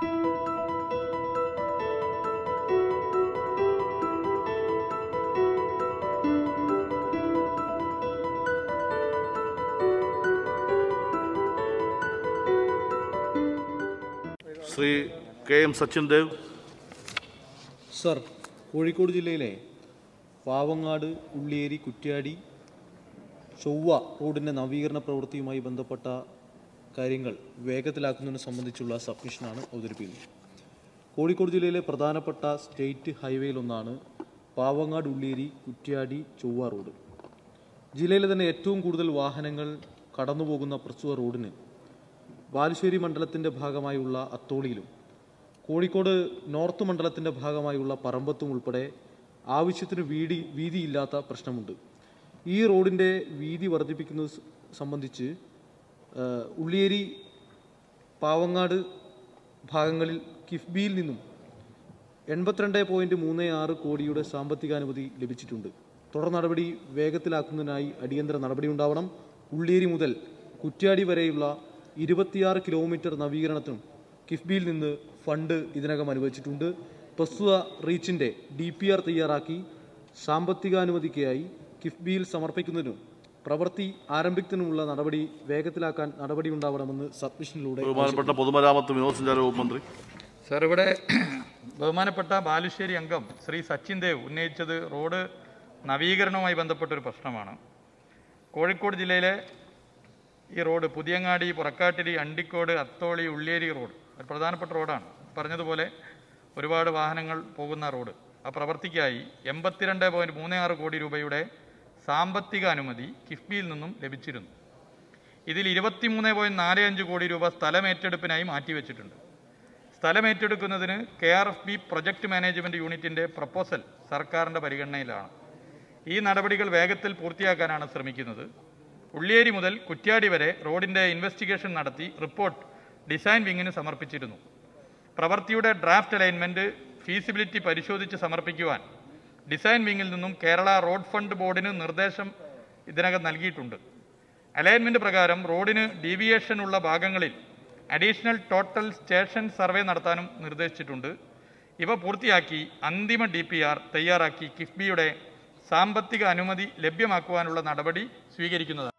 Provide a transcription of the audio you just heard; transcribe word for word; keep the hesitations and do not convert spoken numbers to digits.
Shri K M Sachin Dev. Sir, Kozhikode ജില്ലയിലെ പാവങ്ങാട്, ഉള്ളിയേരി, കുറ്റ്യാടി, ചൊവ്വ റോഡിൻ്റെ നവീകരണ പ്രവൃത്തിയുമായി ബന്ധപ്പെട്ട കാര്യങ്ങൾ വേഗത്തിലാക്കുന്നതിനെ സംബന്ധിച്ചുള്ള സബ്മിഷനാണ് അവതരിപ്പിക്കുന്നത്. കോഴിക്കോട് ജില്ലയിലെ പ്രധാനപ്പെട്ട സ്റ്റേറ്റ് ഹൈവേയിലൊന്നാണ് പാവങ്ങാട്, ഉള്ളിയേരി, കുറ്റ്യാടി, ചൊവ്വ റോഡ്. ജില്ലയിലെ തന്നെ ഏറ്റവും കൂടുതൽ വാഹനങ്ങൾ കടന്നുപോകുന്ന പ്രസ്തുത റോഡിന് ബാലുശ്ശേരി മണ്ഡലത്തിൻ്റെ ഭാഗമായുള്ള അത്തോളിയിലും കോഴിക്കോട് നോർത്ത് മണ്ഡലത്തിൻ്റെ ഭാഗമായുള്ള പറമ്പത്തും ഉൾപ്പെടെ ആവശ്യത്തിന് വീതി വീതിയില്ലാത്ത പ്രശ്നമുണ്ട്. ഈ റോഡിൻ്റെ വീതി വർദ്ധിപ്പിക്കുന്നത് സംബന്ധിച്ച് ഉള്ളിയേരി, പാവങ്ങാട് ഭാഗങ്ങളിൽ കിഫ്ബിയിൽ നിന്നും എൺപത്തിരണ്ട് പോയിൻറ്റ് മൂന്ന് ആറ് കോടിയുടെ സാമ്പത്തികാനുമതി ലഭിച്ചിട്ടുണ്ട്. തുടർ നടപടി വേഗത്തിലാക്കുന്നതിനായി അടിയന്തര നടപടി ഉണ്ടാവണം. ഉള്ളിയേരി മുതൽ കുറ്റ്യാടി വരെയുള്ള ഇരുപത്തിയാറ് കിലോമീറ്റർ നവീകരണത്തിനും കിഫ്ബിയിൽ നിന്ന് ഫണ്ട് ഇതിനകം അനുവദിച്ചിട്ടുണ്ട്. പ്രസ്തുത റീച്ചിൻ്റെ ഡി പി ആർ തയ്യാറാക്കി സാമ്പത്തികാനുമതിക്കായി കിഫ്ബിയിൽ സമർപ്പിക്കുന്നതിനും പ്രവൃത്തി ആരംഭിക്കുന്നതിനുമുള്ള നടപടി വേഗത്തിലാക്കാൻ നടപടി ഉണ്ടാവണമെന്ന് സബ്മിഷനിലൂടെ ബഹുമാനപ്പെട്ട പൊതുമരാമത്ത് വിനോദ സഞ്ചാര വകുപ്പ് മന്ത്രി. സർ, ഇവിടെ ബഹുമാനപ്പെട്ട ബാലുശ്ശേരി അംഗം ശ്രീ സച്ചിൻ ദേവ് ഉന്നയിച്ചത് റോഡ് നവീകരണവുമായി ബന്ധപ്പെട്ടൊരു പ്രശ്നമാണ്. കോഴിക്കോട് ജില്ലയിലെ ഈ റോഡ് പുതിയങ്ങാടി, പുറക്കാട്ടിരി, അണ്ടിക്കോട്, അത്തോളി, ഉള്ളിയേരി റോഡ് ഒരു പ്രധാനപ്പെട്ട റോഡാണ്. പറഞ്ഞതുപോലെ ഒരുപാട് വാഹനങ്ങൾ പോകുന്ന റോഡ്. ആ പ്രവൃത്തിക്കായി എൺപത്തിരണ്ട് പോയിൻറ്റ് മൂന്ന് ആറ് കോടി രൂപയുടെ സാമ്പത്തിക അനുമതി കിഫ്ബിയിൽ നിന്നും ലഭിച്ചിരുന്നു. ഇതിൽ ഇരുപത്തിമൂന്ന് പോയിൻറ്റ് നാല് അഞ്ച് കോടി രൂപ സ്ഥലമേറ്റെടുപ്പിനായി മാറ്റിവെച്ചിട്ടുണ്ട്. സ്ഥലമേറ്റെടുക്കുന്നതിന് K R F B project management യൂണിറ്റിൻ്റെ പ്രപ്പോസൽ സർക്കാരിൻ്റെ പരിഗണനയിലാണ്. ഈ നടപടികൾ വേഗത്തിൽ പൂർത്തിയാക്കാനാണ് ശ്രമിക്കുന്നത്. ഉള്ളിയേരി മുതൽ കുറ്റ്യാടി വരെ റോഡിൻ്റെ ഇൻവെസ്റ്റിഗേഷൻ നടത്തി റിപ്പോർട്ട് ഡിസൈൻ വിങ്ങിന് സമർപ്പിച്ചിരുന്നു. പ്രവൃത്തിയുടെ ഡ്രാഫ്റ്റ് അലൈൻമെൻറ്റ് ഫീസിബിലിറ്റി പരിശോധിച്ച് സമർപ്പിക്കുവാൻ ഡിസൈൻ വിങ്ങിൽ നിന്നും കേരള റോഡ് ഫണ്ട് ബോർഡിന് നിർദ്ദേശം ഇതിനകം നൽകിയിട്ടുണ്ട്. അലൈൻമെൻറ്റ് പ്രകാരം റോഡിന് ഡീവിയേഷൻ ഉള്ള ഭാഗങ്ങളിൽ അഡീഷണൽ ടോട്ടൽ സ്റ്റേഷൻ സർവേ നടത്താനും നിർദ്ദേശിച്ചിട്ടുണ്ട്. ഇവ പൂർത്തിയാക്കി അന്തിമ ഡി പി ആർ തയ്യാറാക്കി കിഫ്ബിയുടെ സാമ്പത്തിക അനുമതി ലഭ്യമാക്കുവാനുള്ള നടപടി സ്വീകരിക്കുന്നതാണ്.